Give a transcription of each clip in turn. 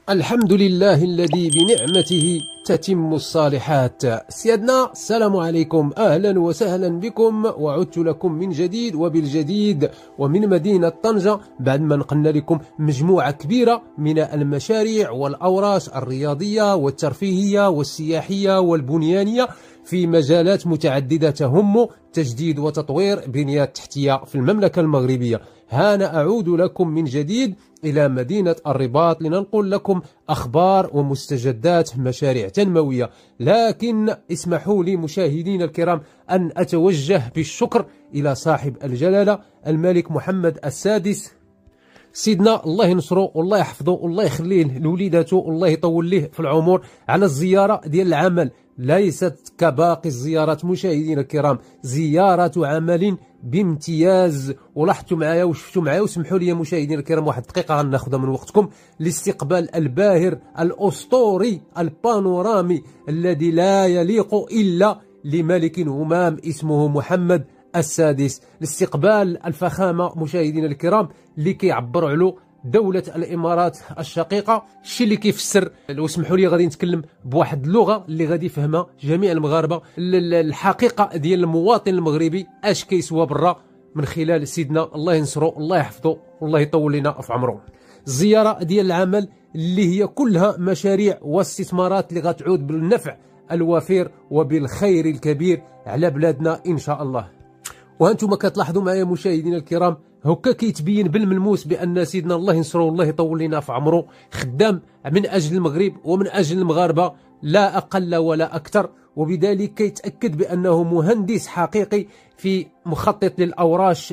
الحمد لله الذي بنعمته تتم الصالحات. سيادنا السلام عليكم، أهلا وسهلا بكم، وعدت لكم من جديد وبالجديد ومن مدينة طنجة بعد ما نقلنا لكم مجموعة كبيرة من المشاريع والأوراش الرياضية والترفيهية والسياحية والبنيانية في مجالات متعددة تهم تجديد وتطوير بنية تحتية في المملكة المغربية. هانا أعود لكم من جديد إلى مدينة الرباط لننقل لكم أخبار ومستجدات مشاريع تنموية، لكن اسمحوا لي مشاهدين الكرام أن أتوجه بالشكر إلى صاحب الجلالة الملك محمد السادس سيدنا، الله ينصره والله يحفظه والله يخليه لوليداته والله يطول ليه في العمر، على الزيارة ديال العمل. ليست كباقي الزيارات مشاهدين الكرام، زيارة عمل بامتياز. ولاحظتوا معايا وشفتوا معايا، وسمحوا لي مشاهدين الكرام واحد دقيقة غناخذها من وقتكم، الاستقبال الباهر الأسطوري البانورامي الذي لا يليق إلا لملك همام اسمه محمد السادس. الاستقبال الفخامة مشاهدين الكرام اللي كيعبر على دولة الإمارات الشقيقة، الشيء اللي كيفسر، لو سمحوا لي غادي نتكلم بواحد اللغة اللي غادي يفهمها جميع المغاربة، الحقيقة ديال المواطن المغربي اش كيسوى برا من خلال سيدنا، الله ينصره الله يحفظه والله يطول لنا في عمره. الزيارة ديال العمل اللي هي كلها مشاريع واستثمارات اللي غتعود بالنفع الوفير وبالخير الكبير على بلادنا إن شاء الله. وأنتم كتلاحظوا معايا مشاهدين الكرام، هكا كيتبين بالملموس بأن سيدنا الله ينصره والله يطول لنا في عمره خدام من أجل المغرب ومن أجل المغاربة لا أقل ولا أكثر، وبذلك كيتأكد بأنه مهندس حقيقي في مخطط للأوراش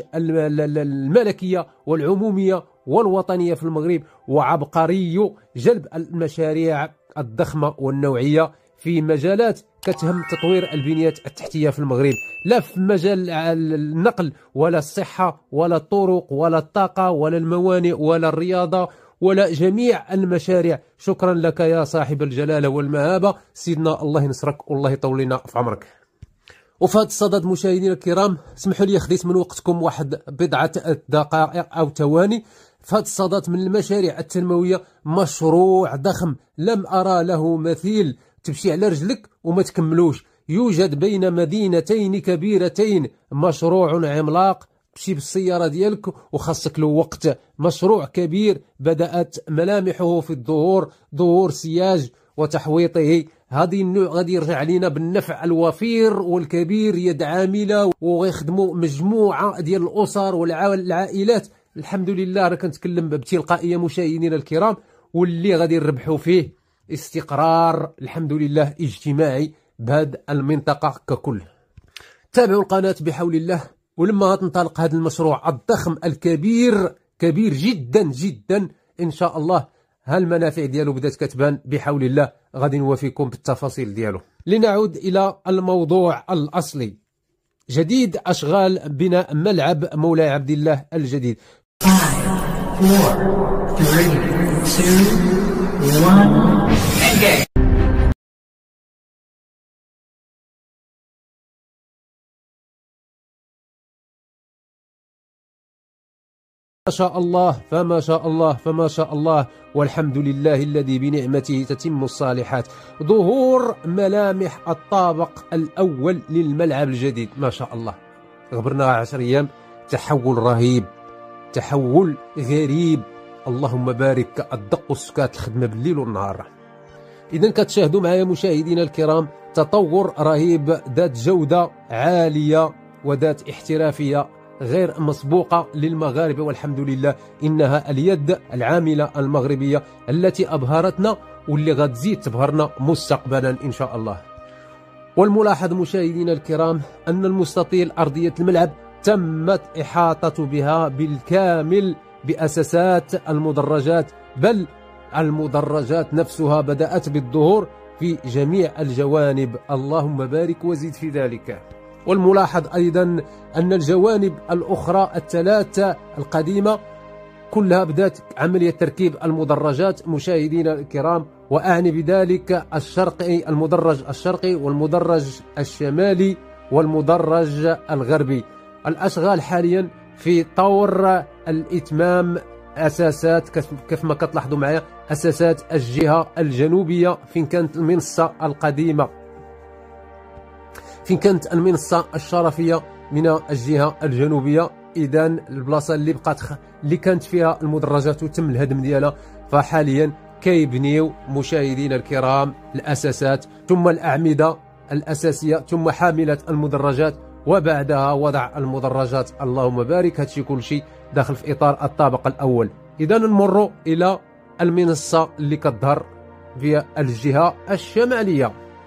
الملكية والعمومية والوطنية في المغرب، وعبقري جلب المشاريع الضخمة والنوعية في مجالات كتهم تطوير البنية التحتية في المغرب، لا في مجال النقل ولا الصحة ولا الطرق ولا الطاقة ولا الموانئ ولا الرياضة ولا جميع المشاريع. شكرا لك يا صاحب الجلالة والمهابة سيدنا، الله ينصرك والله يطول لنا في عمرك. وفي هذا الصدد مشاهدينا الكرام اسمحوا لي خديت من وقتكم واحد بضعة دقائق أو ثواني. في هذا الصدد من المشاريع التنموية مشروع ضخم لم أرى له مثيل، تمشي على رجلك وما تكملوش، يوجد بين مدينتين كبيرتين مشروع عملاق، تمشي بالسيارة ديالك وخاصك له وقت. مشروع كبير بدأت ملامحه في الظهور، ظهور سياج وتحويطه. هذه النوع غادي يرجع علينا بالنفع الوفير والكبير، يد عاملة ويخدموا مجموعة ديال الأسر والعائلات. الحمد لله راه كنتكلم بتلقائية مشاهدينا الكرام، واللي غادي نربحوا فيه استقرار الحمد لله اجتماعي بهذه المنطقة ككل. تابعوا القناة بحول الله، ولما تنطلق هذا المشروع الضخم الكبير كبير جدا جدا إن شاء الله، هالمنافع ديالو بدات كتبان بحول الله، غادي نوافيكم بالتفاصيل ديالو. لنعود إلى الموضوع الأصلي، جديد أشغال بناء ملعب مولاي عبد الله الجديد. 5 4 3 2 1 engage. ما شاء الله فما شاء الله فما شاء الله، والحمد لله الذي بنعمته تتم الصالحات. ظهور ملامح الطابق الأول للملعب الجديد ما شاء الله، غبرنا 10 أيام، تحول رهيب، تحول غريب، اللهم بارك. الدق والسكات، الخدمة بالليل والنهار. إذا كتشاهدوا معايا مشاهدينا الكرام تطور رهيب ذات جودة عالية وذات احترافية غير مسبوقة للمغاربة، والحمد لله إنها اليد العاملة المغربية التي أبهرتنا واللي غتزيد تبهرنا مستقبلا إن شاء الله. والملاحظ مشاهدينا الكرام أن المستطيل أرضية الملعب تمت إحاطة بها بالكامل بأساسات المدرجات، بل المدرجات نفسها بدأت بالظهور في جميع الجوانب، اللهم بارك وزد في ذلك. والملاحظ أيضا أن الجوانب الأخرى الثلاثة القديمة كلها بدأت عملية تركيب المدرجات مشاهدينا الكرام، وأعني بذلك الشرقي، المدرج الشرقي والمدرج الشمالي والمدرج الغربي. الأشغال حاليا في طور الإتمام، أساسات كيف ما كتلاحظوا معايا أساسات الجهة الجنوبية. فين كانت المنصة القديمة، فين كانت المنصة الشرفية من الجهة الجنوبية. إذا البلاصة اللي بقات اللي كانت فيها المدرجات وتم الهدم ديالها، فحاليا كيبنيو مشاهدينا الكرام الأساسات ثم الأعمدة الأساسية ثم حاملة المدرجات، وبعدها وضع المدرجات. اللهم بارك، هادشي كلشي داخل في إطار الطابق الأول. إذا نمر إلى المنصة اللي كتظهر في الجهة الشمالية.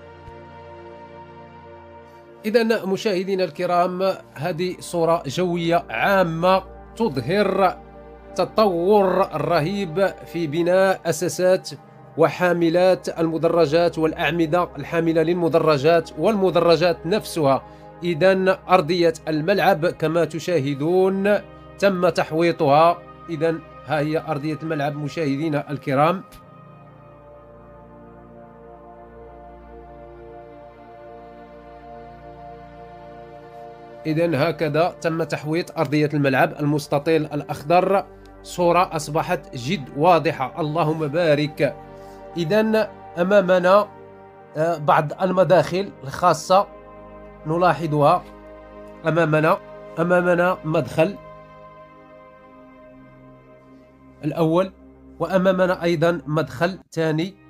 إذا مشاهدينا الكرام، هذه صورة جوية عامة تظهر تطور رهيب في بناء أساسات وحاملات المدرجات والأعمدة الحاملة للمدرجات والمدرجات نفسها. إذا أرضية الملعب كما تشاهدون تم تحويطها. إذا ها هي أرضية الملعب مشاهدينا الكرام. إذا هكذا تم تحويط أرضية الملعب المستطيل الأخضر. صورة أصبحت جد واضحة، اللهم بارك. إذا أمامنا بعض المداخل الخاصة نلاحظها. أمامنا مدخل الأول، وأمامنا أيضا مدخل ثاني،